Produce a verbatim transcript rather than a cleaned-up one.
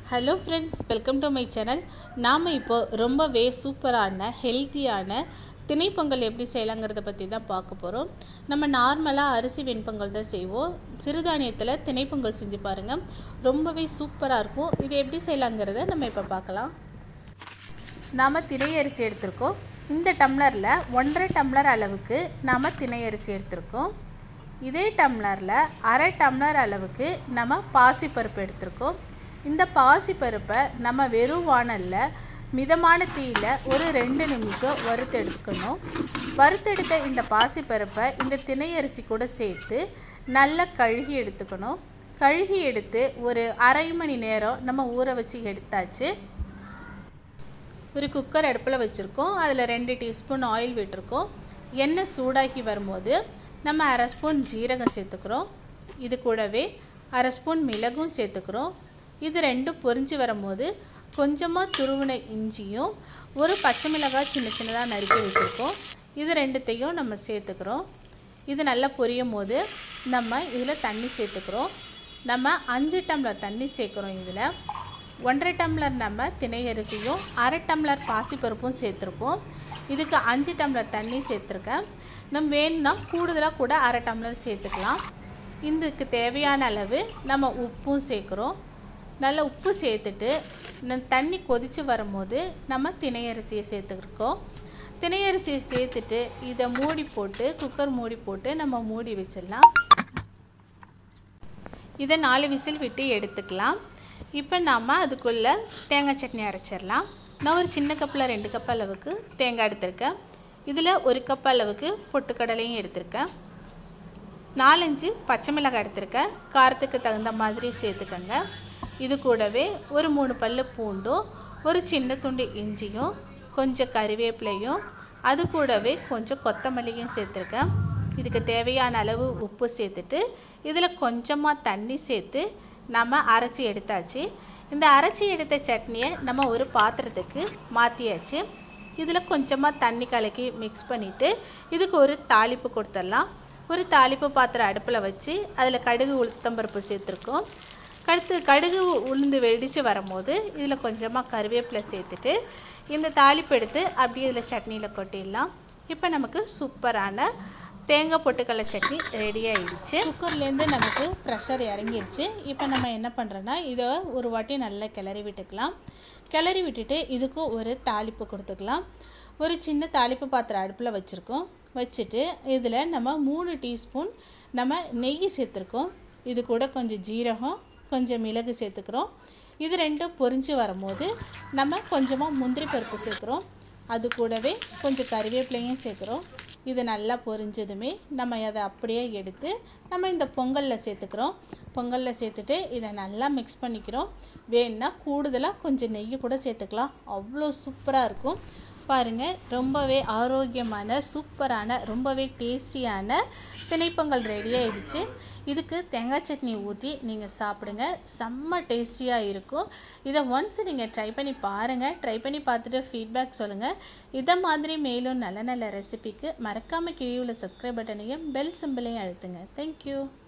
Hello ஃப்ரெண்ட்ஸ், welcome to my channel. நாம் இப்போ ரொம்பவே சூப்பரான ஹெல்த்தியான திணைப்பொங்கல் எப்படி செய்யலாங்கிறத பற்றி தான் பார்க்க போகிறோம். நம்ம நார்மலாக அரிசி வெண்பொங்கல் தான் செய்வோம். சிறுதானியத்தில் திணைப்பொங்கல் செஞ்சு பாருங்கள், ரொம்பவே சூப்பராக இருக்கும். இது எப்படி செய்யலாங்கிறத நம்ம இப்போ பார்க்கலாம். நாம் திணை அரிசி எடுத்திருக்கோம். இந்த டம்ளரில் ஒன்றரை டம்ளர் அளவுக்கு நாம் திணை அரிசி எடுத்திருக்கோம். இதே டம்ளரில் அரை டம்ளர் அளவுக்கு நம்ம பாசிப்பருப்பு எடுத்திருக்கோம். இந்த பாசிப்பருப்பை நம்ம வெறும் வாணலில் மிதமான தீயில் ஒரு ரெண்டு நிமிஷம் வறுத்து எடுத்துக்கணும். வறுத்தெடுத்த இந்த பாசிப்பருப்பை இந்த திணை அரிசி கூட சேர்த்து நல்லா கழுகி எடுத்துக்கணும். கழுகி எடுத்து ஒரு அரை மணி நேரம் நம்ம ஊற வச்சு எடுத்தாச்சு. ஒரு குக்கர் அடுப்பில் வச்சுருக்கோம். அதில் ரெண்டு டீஸ்பூன் ஆயில் விட்டுருக்கோம். எண்ணெய் சூடாகி வரும்போது நம்ம அரை ஸ்பூன் ஜீரகம் சேர்த்துக்கிறோம். இது கூடவே அரை ஸ்பூன் மிளகும் சேர்த்துக்கிறோம். இது ரெண்டும் பொரிஞ்சு வரும்போது கொஞ்சமாக துருவின இஞ்சியும் ஒரு பச்சை மிளகாய் சின்ன சின்னதாக நறுக்கி வச்சுருக்கோம். இது ரெண்டுத்தையும் நம்ம சேர்த்துக்கிறோம். இது நல்லா பொரியும் போது நம்ம இதில் தண்ணி சேர்த்துக்கிறோம். நம்ம அஞ்சு டம்ளர் தண்ணி சேர்க்குறோம். இதில் ஒன்றரை டம்ளர் நம்ம திணை அரிசியும் அரை டம்ளர் பாசிப்பருப்பும் சேர்த்துருப்போம். இதுக்கு அஞ்சு டம்ளர் தண்ணி சேர்த்துருக்கேன். நம்ம வேணும்னா கூடுதலாக கூட அரை டம்ளர் சேர்த்துக்கலாம். இதுக்கு தேவையான அளவு நம்ம உப்பும் சேர்க்குறோம். நல்லா உப்பு சேர்த்துட்டு தண்ணி கொதித்து வரும்போது நம்ம திணை அரிசியை சேர்த்துருக்கோம். திணை அரிசியை சேர்த்துட்டு இதை மூடி போட்டு குக்கர் மூடி போட்டு நம்ம மூடி வச்சிடலாம். இதை நாலு விசில் விட்டு எடுத்துக்கலாம். இப்போ நாம் அதுக்குள்ளே தேங்காய் சட்னி அரைச்சிடலாம். நான் ஒரு சின்ன கப்பில் ரெண்டு கப் அளவுக்கு தேங்காய் எடுத்திருக்கேன். இதில் ஒரு கப் அளவுக்கு பொட்டுக்கடலையும் எடுத்திருக்கேன். நாலஞ்சு பச்சை மிளகாய் எடுத்திருக்கேன். காரத்துக்கு தகுந்த மாதிரி சேர்த்துக்கங்க. இது கூடவே ஒரு மூணு பல்லு பூண்டும் ஒரு சின்ன துண்டு இஞ்சியும் கொஞ்சம் கறிவேப்பிலையும் அது கூடவே கொஞ்சம் கொத்தமல்லியும் சேர்த்துருக்கேன். இதுக்கு தேவையான அளவு உப்பு சேர்த்துட்டு இதில் கொஞ்சமாக தண்ணி சேர்த்து நம்ம அரைச்சி எடுத்தாச்சு. இந்த அரைச்சி எடுத்த சட்னியை நம்ம ஒரு பாத்திரத்துக்கு மாற்றியாச்சு. இதில் கொஞ்சமாக தண்ணி கலக்கி மிக்ஸ் பண்ணிவிட்டு இதுக்கு ஒரு தாளிப்பு கொடுத்துடலாம். ஒரு தாளிப்பு பாத்திரம் அடுப்பில் வச்சு அதில் கடுகு உளுத்தம்பருப்பு சேர்த்துருக்கோம். கடுத்து கடுகு உளுந்து வெடித்து வரும்போது இதில் கொஞ்சமாக கருவேப்பிலை சேர்த்துட்டு இந்த தாளிப்பு எடுத்து அப்படியே இதில் சட்னியில் கொட்டிடலாம். இப்போ நமக்கு சூப்பரான தேங்காய் பொட்டுக்கடலை சட்னி ரெடி ஆகிடுச்சு. குக்கர்லேருந்து நமக்கு ப்ரெஷர் இறங்கிடுச்சு. இப்போ நம்ம என்ன பண்ணுறோன்னா இதை ஒரு வாட்டி நல்லா கிளறி விட்டுக்கலாம். கிளறி விட்டுட்டு இதுக்கு ஒரு தாளிப்பு கொடுத்துக்கலாம். ஒரு சின்ன தாளிப்பு பாத்திரம் அடுப்பில் வச்சுருக்கோம். வச்சுட்டு இதில் நம்ம மூணு டீஸ்பூன் நம்ம நெய் சேர்த்துருக்கோம். இது கூட கொஞ்சம் ஜீரகம் கொஞ்சம் மிளகு சேர்த்துக்கிறோம். இது ரெண்டும் பொரிஞ்சு வரும்போது நம்ம கொஞ்சமாக முந்திரி பருப்பு சேர்க்குறோம். அது கூடவே கொஞ்சம் கறிவேப்பிலையும் சேர்க்குறோம். இது நல்லா பொரிஞ்சதுமே நம்ம அதை அப்படியே எடுத்து நம்ம இந்த பொங்கலில் சேர்த்துக்கிறோம். பொங்கலில் சேர்த்துட்டு இதை நல்லா மிக்ஸ் பண்ணிக்கிறோம். வேணுன்னா கூடுதலாக கொஞ்சம் நெய் கூட சேர்த்துக்கலாம். அவ்வளோ சூப்பராக இருக்கும். பாருங்கள், ரொம்பவே ஆரோக்கியமான சூப்பரான ரொம்பவே டேஸ்டியான திணைப்பொங்கல் ரெடி ஆகிடுச்சு. இதுக்கு தேங்காய் சட்னி ஊற்றி நீங்கள் சாப்பிடுங்க, செம்ம டேஸ்டியாக இருக்கும். இதை ஒன்ஸ் நீங்கள் ட்ரை பண்ணி பாருங்கள். ட்ரை பண்ணி பார்த்துட்டு ஃபீட்பேக் சொல்லுங்கள். இதை மாதிரி மேலும் நல்ல நல்ல ரெசிபிக்கு மறக்காமல் கீழே உள்ள சப்ஸ்கிரைப் பட்டனையும் பெல் சிம்பிளையும் அழுத்துங்க. தேங்க்யூ.